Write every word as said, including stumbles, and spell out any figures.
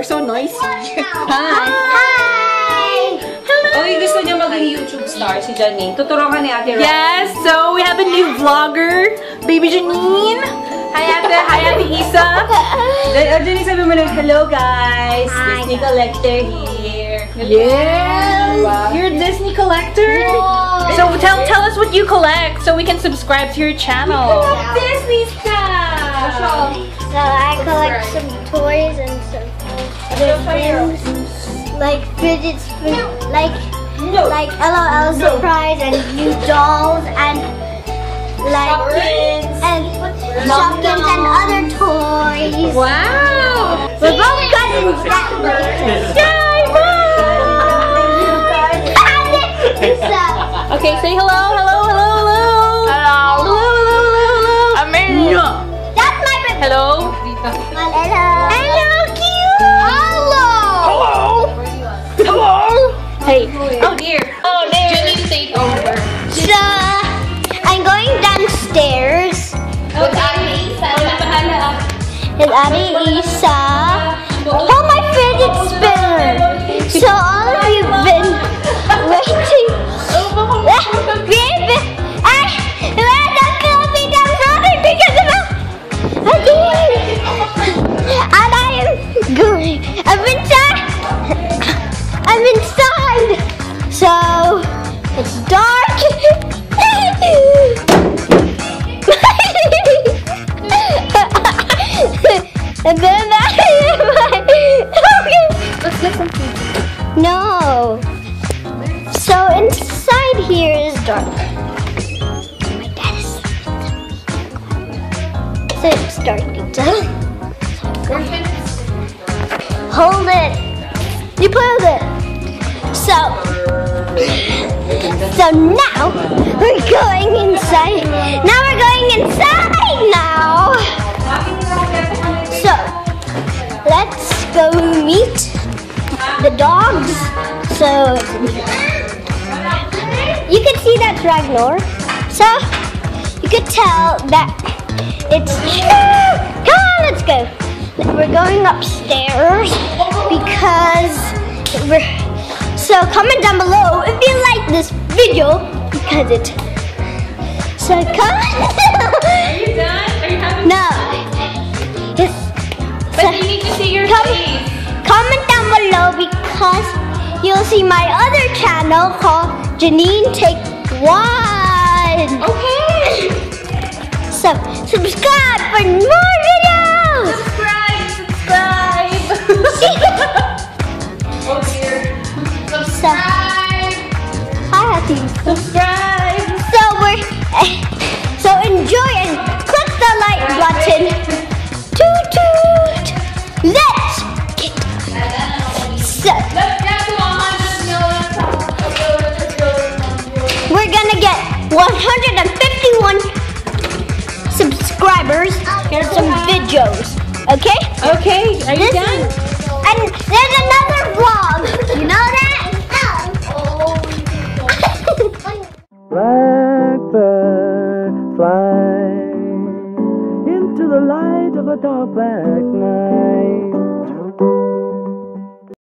You're so noisy. Hi! Hi! Hello! Uy, gusto niya maging YouTube star si Janine. Tuturuan ka ni Ate Roxette. Yes, so we have a new vlogger, Baby Janine. Hi Ate, hi Ate Isa. Janine, sabi mo lang, hello guys! Hi. Disney Collector here. Yes! Wow. You're a Disney collector? Whoa. So tell tell us what you collect so we can subscribe to your channel. Disney stuff! So I collect some toys and some other things, like fidget spin, like No. like L O L surprise and new dolls and like and Shopkins and other toys. Wow! We're both cousins that way. So, Okay, say hello, hello, hello, hello. Hello. Hello, hello, hello, hello. Amelia. that's my baby. Hello. Hello. Hello, cute. Hello. Hello. Hey. Oh dear. Oh, there! Janine, take over. So, I'm going downstairs With Ate Isa. with Ate Isa. Hold my fidget spinner. So all of you've been waiting. Baby, I don't gonna be done running because of that. And I am going. I'm inside. I'm inside. So it's dark. And then I Let's get some food. no. So inside here is dark. My dad is so it's dark inside. Hold it. You pulled it. So so now we're going inside. Now we're going inside now. So let's go meet the dogs. So you can see that's Ragnar. So you could tell that it's true. Come on, let's go. We're going upstairs because we're so comment down below if you like this video because it so come Are you done? Are you having no yes. But So, you need to see your Come- face. comment down below because you'll see my other channel called Janine Take One. Okay. So subscribe for more videos. Subscribe, subscribe. Oh dear. Subscribe. Hi, Happy. Subscribe. So we're so enjoy and click the like button. Toot toot. Let's get so Let's get to one hundred million. we're gonna get one hundred fifty-one subscribers and some videos. Okay? Okay, are you This done? is- and there's another vlog. You know that? Blackbird fly into the light of a dark black night.